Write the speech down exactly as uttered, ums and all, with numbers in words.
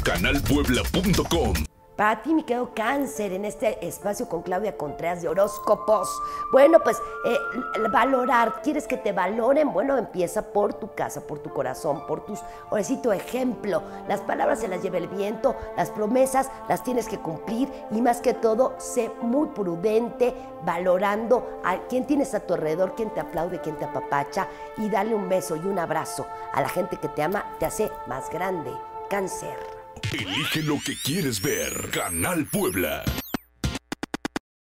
canal puebla punto com. Para ti, mi querido Cáncer, en este espacio con Claudia Contreras de horóscopos. Bueno, pues eh, valorar, ¿quieres que te valoren? Bueno, empieza por tu casa, por tu corazón, por tus, ahora sí, tu ejemplo. Las palabras se las lleva el viento, las promesas las tienes que cumplir y más que todo, sé muy prudente, valorando a quién tienes a tu alrededor, quién te aplaude, quién te apapacha, y darle un beso y un abrazo a la gente que te ama, te hace más grande. Cáncer. Elige lo que quieres ver. Canal Puebla.